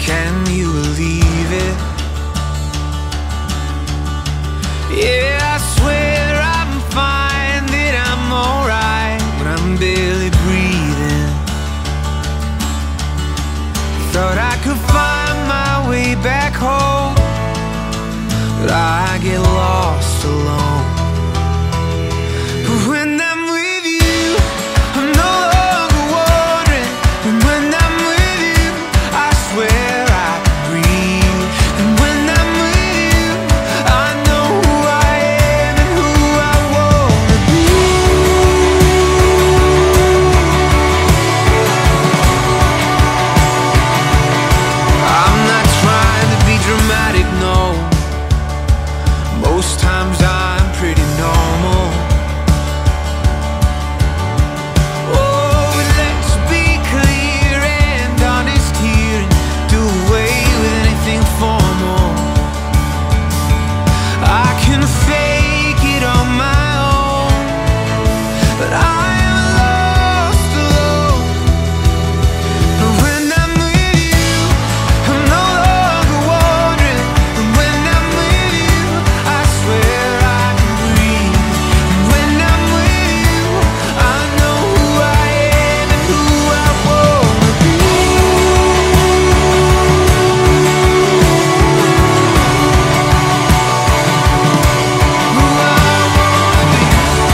Can you believe it? Yeah, I swear I'm fine, that I'm alright when I'm barely breathing. Thought I could find my way back home, but I get lost alone. But when I'm with you, I'm no longer wandering. And when I'm with you, I swear I can breathe. And when I'm with you, I know who I am and who I wanna be. I'm not trying to be dramatic, no. Most times I'm pretty normal. Oh, but let's be clear and honest here and do away with anything formal. I can fake it on my own, but I am lost alone. But when I'm with you, I'm no longer wandering. And when I'm with you, I swear I can breathe. And when I'm with you, I know who I am and who I wanna be. Who I wanna be.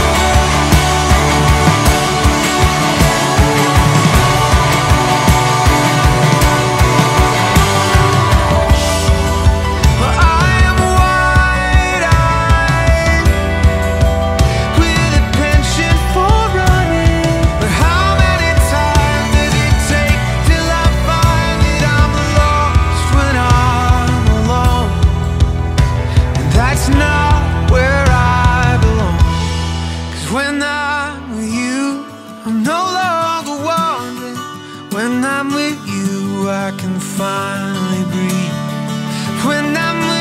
I am wide-eyed with a penchant for running. But how many times does it take till I find that I'm lost when I'm alone? And that's not where I belong. 'Cause when I'm with you, I'm no longer wandering. When I'm with you, I can finally breathe. When I'm